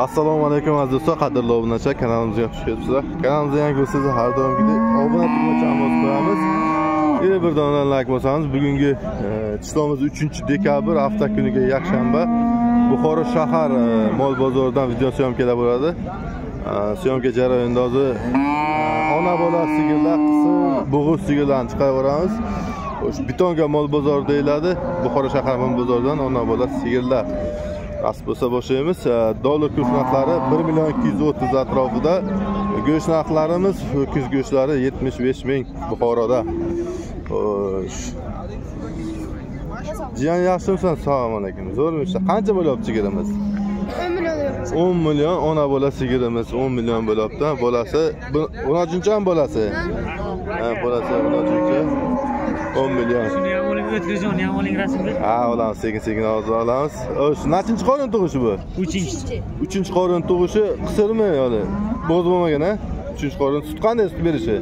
Assalomu alaykum aziz do'stlar, qadrli obunachilar, kanalimizga xush kelibsizlar. Kanalimizga yangi bo'lsangiz, har doimgidek obuna tugmacha amal qilamiz. Yana bir dona like bo'lsangiz, bugungi chiqamiz 3-dekabr hafta kuniga yakshanba Buxoro shahar mol bozoridan video syomkalar bo'ladi. Syomka jarayonida hozir ona bola sigirlar, qisir, bo'g'iz sigirlarni chiqaraveramiz. O'sha Betonga mol bozori deyiladi. Buxoro shahar mol bozoridan ona bola sigirlar. Asl bo'lsa boshlaymiz. Dollar kurs narxlari 1.230 atrofida. Go'sht narxlarimiz ho'kiz go'shtlari 75 ming Buxoroda. Xo'sh. Jiyan yaxshimisan? Assalomu alaykum. Zo'rmisiz? Qancha bo'lyapti sigirimiz? 10 million. 10 million ona bola sigirimiz 10 million bo'lyapti. Bolasi 13-chi bolasi. Ha, bolasi 13-chi. 10 million. Ha, olamiz, sekin-sekin olamiz. O'sha nechinchi qorin tug'ishi bu? 3-chi. 3-qorin tug'ishi qisirmi yo'li? Bo'z bo'lmagan, ha? 3-qorin sut qanday sut berishi?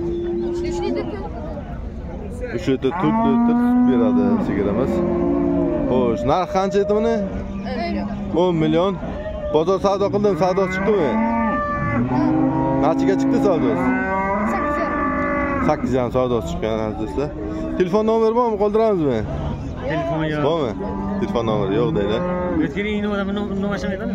3 litr, 4 litr sut beradi sigirimiz. Xo'sh, narx qancha edi buni? 10 million. Bozor savdo qildim, savdo chiqdimi? Nechiga chiqdi savdosi? 8 ham savdosi chiqqan azizlar. Telefon nomeri bormi? Qoldiramizmi? Telefon yo'q. Bormi? Telefon nomeri yo'q deylar. O'tgan nomasha aytadimi?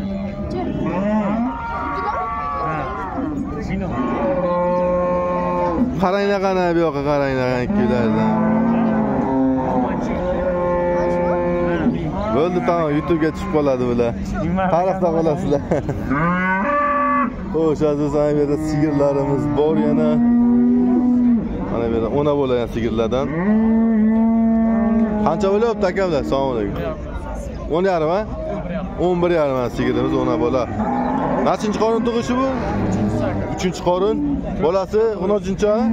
Ha. Sino. Qaranglar qana bu yoqqa, qaranglar ikkilardan. Bo'ldi, tamam, YouTube'ga tushib qoladi bular. Tarafda qolasizlar. Xo'sh, azizlar, bu yerda sigirlarimiz bor yana. Mana bu yerda ona bo'lgan sigirlardan. Qancha bo'lyapti akamlar? Assalomu alaykum. 10.5 ha? 11.5 sigirimiz ona bola. Nechinchi qorin tug'ishi bu? 3-qorin. Bolasi 13-chi ha?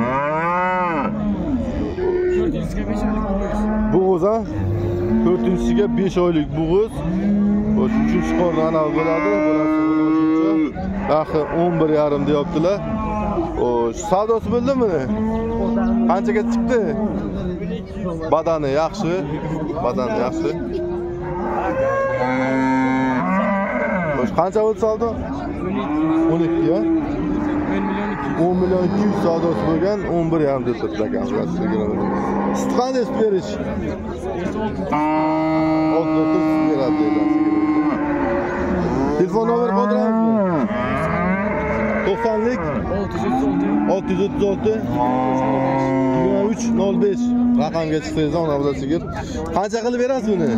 4-ga 5 oylik bo'g'iz ha? 4-siga 5 oylik bo'g'iz. Xo'sh, 3-qorin ana bo'ladi. Bolasi 13-chi. Narxi 11.5 deyaptilar. Xo'sh, savdosi bo'ldimi? Qanchaga chiqdi? Badani yaxshi. Badani yaxshi. Xo'sh, qancha bo'ldi savdo? 12 ha? 10 million 200 savdosi bo'lgan, 11.5 deb turibdi sigirimiz. Sut qanday sut berish? 6 litr sut beradi deyiladi sigirimiz. Telefon nomeri qoldiramizmi? 90lik 636 2305 raqamga chiqsangiz ona bola sigir. Qancha qilib berasiz buni?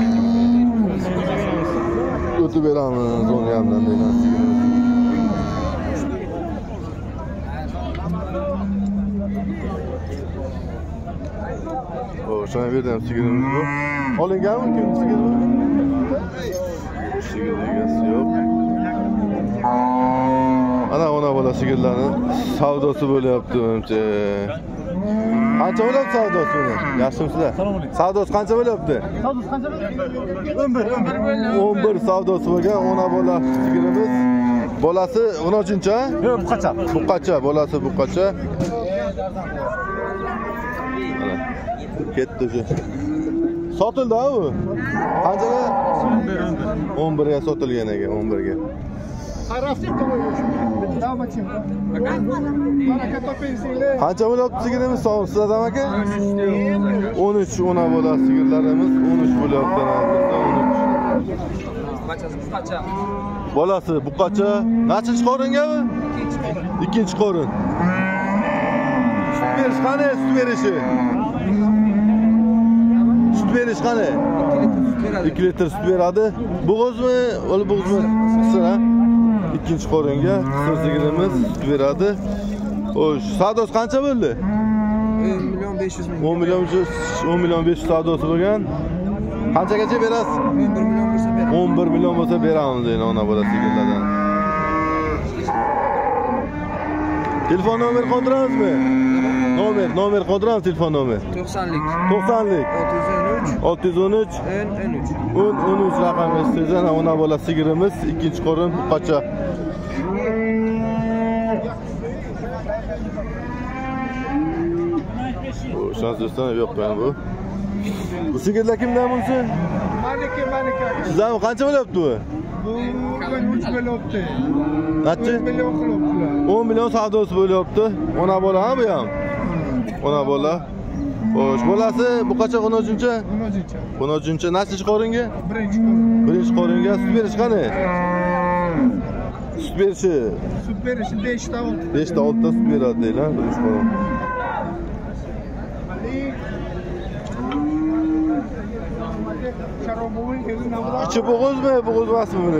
O'tib beramiz 10.5 dan deyiladi sigirimiz. Şuna verdim sigirimiz bu. Olinganmi kim sigir bu? Sigir egasi yo'q. Ana ona bola sigirlarning savdosi bo'lyapti menimcha. Qancha bo'lyapti savdosi buni? Yaxshimisizlar? Savdosi qancha bo'lyapti? Savdosi qancha bo'lyapti? 11 savdosi bo'lgan ona bola sigirimiz. Bolasi 13-chi ha? Yo'q, buqacha. Buqacha, bolasi buqacha. Ketdi shu. Sotildi ha u? Qanchaga? 11 ga sotilgan ekan, 11 ga. Qancha bo'lyapti sigirimiz? Sizlar ham aka? 13 ona bola sigirlarimiz 13 bo'lyapti. 13. Bolasi buqacha. Nechinchi qoringa bu? 2-qorin. Sut berish qanday sut berishi? Berish qanday? 2 litr sut beradi. Bo'g'izmi? O'li bo'g'izmi? Qisir ha? 2-qoringa qisir sigirimiz sut beradi. Xo'sh, savdosi qancha bo'ldi? 1.500 ming. 10 million 500 savdosi bo'lgan. Qanchagacha berasiz? 11 million bo'lsa beramiz. 11 million bo'lsa beramiz deydi ona bola sigirlardan. Telefon nomeri qoldiramizmi? Nomer qoldiramiz, telefon nomer. 90lik 613 13 raqamga istaysan, ona bola sigirimiz 2-qorin buqacha. O'shansiz do'stlar, yo'q ben bu. Bu sigirlar kimdan bunisi? Maniki. Sizlarmi qancha bo'lyapti bu? Bu ben 3 bo'lyapti. Nechi? 10 milyon qilibdilar. 10 million savdosi bo'lyapti. Ona bola ha bu ham. Ona bola. Xo'sh, bolasi bu qancha qo'nojuncha? Qo'nojuncha. Qo'nojuncha nechinchi qoringa? Birinchi qo'rin. Birinchi qoringa sut berish qani? Sut berishi Sut berishi 5 ta 6. 5 ta 6 ta sut beradi deylar, birinchi qorin. Sharoboviy o'zini navbat. İçi bo'g'izmi, bo'g'iz emasmi buni?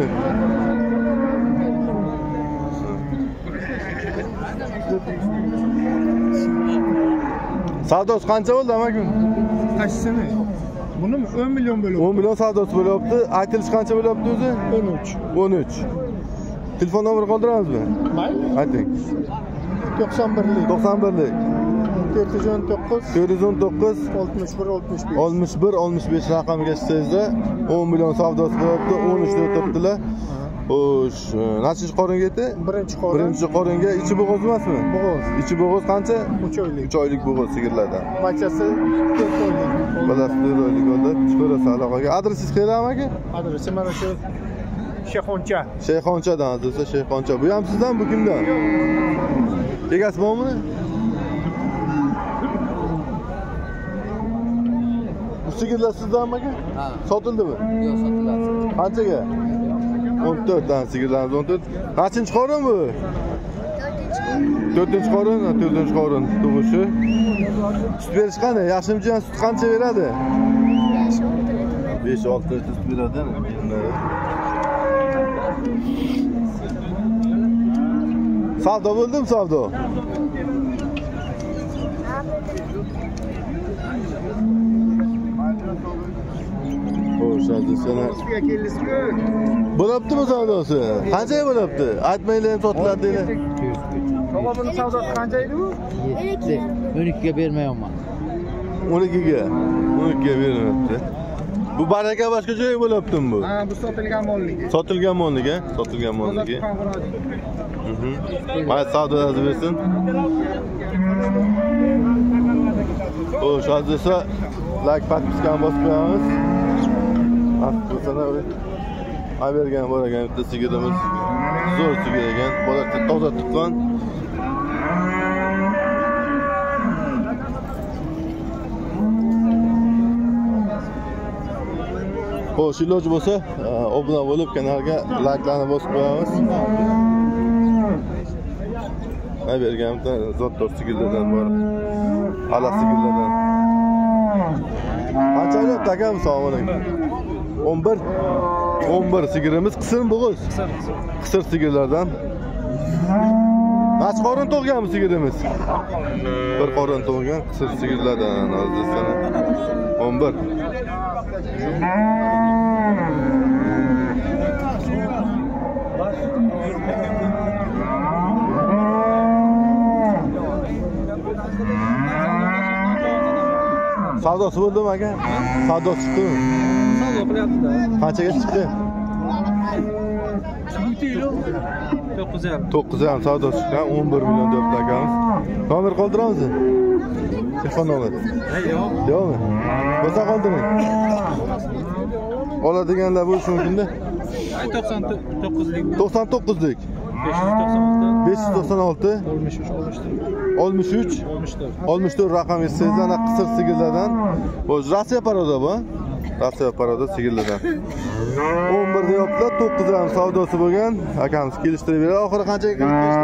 Savdosi qancha bo'ldi amakim? Qaysini? Buni 10 milyon bo'lyapti. 10 million savdosi bo'lyapti. Aytilish qancha bo'lyapti o'zi? 13. 13. Telefon nomeri qoldiramizmi? Mayli. Ayting. 91lik. 91lik 419 419 61 65. 61 65 raqamiga ishsangizda 10 million savdosi bo'lyapti. 13 deb o'tiribdilar. Xo'sh, nechinchi qoringa yetdi? Birinchi qorin. Birinchi qoringa ichi bo'g'iz emasmi? Bo'g'iz. Ichi bo'g'iz qancha? 3 oylik. 3 oylik bo'g'iz sigirlardan. Bachasi 4 oylik. Bolasi 4 oylik bo'ldi. Chiqarasa aloqaga. Adresingiz qayerda aka? Adresi mana shu Shayxoncha. Shayxonchadan desa Shayxoncha. Bu ham sizdan, bu kimdan? Egasi bormi? Bu sigirlar sizdanmi aka? Ha. Sotildimi? Yo'q, sotiladi. Qanchaga? 14 dan sigirlarimiz 14. Qancha qorin bu? 4-chi qorin, 4-chi qorin tug'ishi. Sut berish qani? Yaxshimikan sut qancha beradi? 5-6 litr sut beradi. Savdo bo'ldimi, savdo? Xo'sh, hozir sana bo'lyaptimi savdosi? Qanchaga bo'lyapti? Aytmaylar ham sotiladi deylar. Baba buni savdosi qancha edi bu? 12 ga bermayapman. 12ga. 12ga beryapti. Bu baraka boshqa joyga bo'lyaptimi bu? Ha, bu sotilgan molligi. Sotilgan molligi, sotilgan molligi. Mana savdo yozib bersin. Xo'sh, hozir esa like podpiskani bosib qo'yamiz. Afsusana bergan bo'lagan bitta sigirimiz. Zo'r sigir ekan, bola toza tuqqan. Xo'sh, iloji bo'lsa, obuna bo'lib kanalga like'larni bosib qo'yamiz. Mana bergan bitta zotdor sigirlardan bor. Ala sigirlardan. Qancha olyapti aka, assalomu alaykum. 11. 11 sigirimiz qisir bo'g'iz. Qisir sigirlardan. Kaç qorin tug'gan bu sigirimiz? Bir qorin tug'gan qisir sigirlardan hozir sana 11. Savdosi bo'ldimi aka? Savdosi chiqdimi? Savdo qilyapti-da. Qanchaga chiqdi? 9.5 savdosi chiqqan, 11 million deb takamiz. Nomer qoldiramizmi? Telefon nomeri. Yo'qmi? Bo'lsa qoldiring. Oladiganlar bo'lishi mumkin-da. 99lik. 99lik. 596 63 64 raqam eshitsangizlar, qisir sigirlardan. O'z Rossiya paroda bu. Rossiya paroda sigirlardan. 11 deyaptilar, 9 ham savdosi bo'lgan. Akamiz kelishtirib beradi. Oxiri qanchaga kelishtiradi?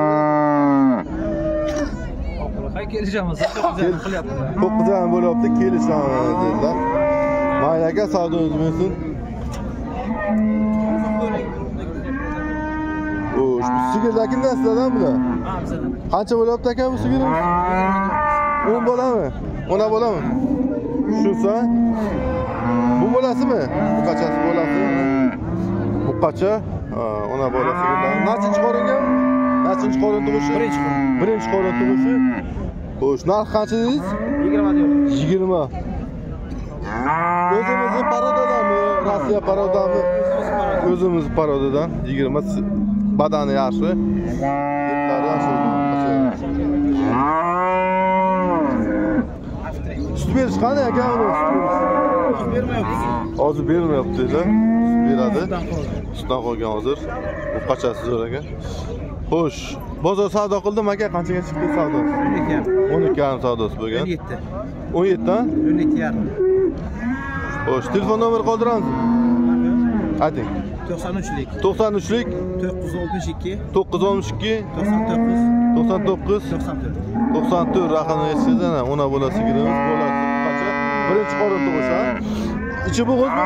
Oxiri kelishamiz. 9 qilyapti. 9 ham bo'lyapti, kelishamiz dedilar. Mayli aka, savdongiz bo'lsin. Xo'sh, bu sigirlar kimdan sizlardan bular? Qancha bo'lyapti aka bu sigirimiz? 10 bo'lami? 10 bo'lami? Shunsa? Bu bo'lasimi? Bu qachasi bo'lasi? Bu qacha? Ona bola sigirlar. Nechinchi qoringa? Nechinchi qorin tug'ishi? Birinchi qorin tug'ishi. Xo'sh, narx qancha dedingiz? 20 deyapti. 20. O'zimizning parodadanmi? Rossiya parodami? O'zimiz parodadan 20. Badani yaxshi. Etlari yaxshi. Sut berish qani aka uni? Sut bermayapti. Hozir bermayapti-da. Sut beradi. Sutdan qolgan. Sutdan qolgan hozir. Bu qachasi zo'r aka. Xo'sh, bozor savdo qildim aka, qanchaga chiqdi savdo? 12,5 savdosi bo'lgan. 17 ta? 12,5. Xo'sh, telefon nomeri qoldiramsiz? Ayting. 93lik. 93lik 962 912 99 99 94. 94 raqamni eshitsangiz ana ona bola sigirimiz bolasi qacha birinchi qorin tug'ish ha. Ichi bo'g'izmi?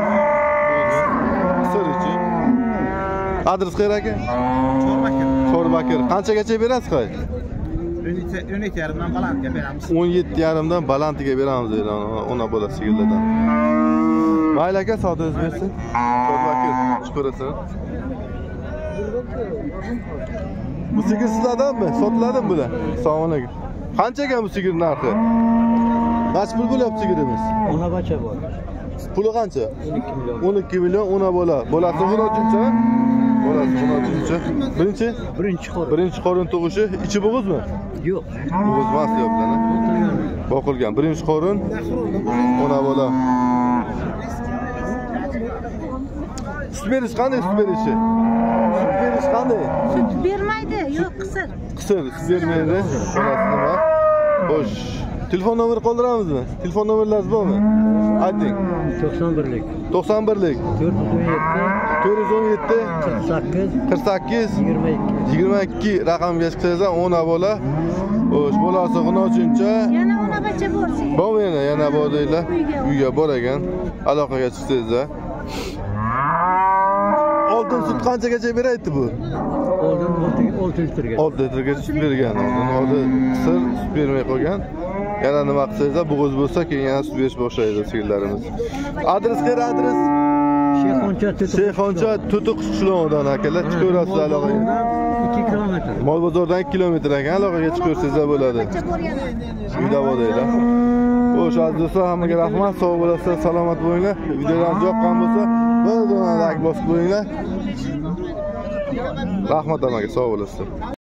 Sir ichi. Adres qayerda aka? Chorbakir. Chorbakir. Qanchagacha berasiz qo'y? 12,5 dan balandga beramiz. 17,5 dan balandiga beramiz deydi ona bola sigirlardan. Mayli aka, savdoingiz bersin. Chorbakir chiqarasan. Bu sigir sizlardanmi? Sotiladimi bular? Assalomu alaykum. Qanchaga bu sigir narxi? Kaç pul bo'lyapti sigirimiz? Ona bacha bor. Puli qancha? 12 million. 12 million ona bola. Bolasi xunochuncha? Bolasi xunochuncha. Birinchi qo'l. Birinchi qorin tug'ishi, ichi bo'g'izmi? Yo'q. Bo'g'iz emas deyaptilar. Boqilgan birinchi qorin ona bola. Sut berish qanday sut berishi? Sut berish qanday? Sut bermaydi, yo'q qisir. Qisir, sut bermaydi. Bolasi nima? Xo'sh. Telefon nomeri qoldiramizmi? Telefon nomerlaringiz bormi? Ayting. 91lik. 91lik 417 417 48 48 22. 22 raqamga chiqsangiz ona bola. Xo'sh, bolasi xunochuncha. Yana ona bacha borsin. Bormi yana bor deylar. Uyga bor ekan. Aloqaga chiqsangiz. Oltin sut qanchagacha beraydi bu? Oldin 6 litrga. 6 litrga sut bergan. Hozir qisir sut bermay qolgan. Yana nima qilsangiz, bo'g'iz bo'lsa, keyin yana sut berish boshlaydi sigirlarimiz. Adres qayerda adres? Shayxoncha Tutuq qishlovidan akalar chiqaverasiz aloqaga. 2 kilometr. Mol bozordan 2 kilometr ekan, aloqaga chiqaversangiz bo'ladi. Bacha bor yana. Uyda bor deylar. Xo'sh, aziz do'stlar, hammaga rahmat, sog' bo'lasizlar, salomat bo'linglar. Videolarimiz yoqqan bo'lsa, bir dona like bosib qo'yinglar. Rahmat hammaga, sog' bo'lasizlar.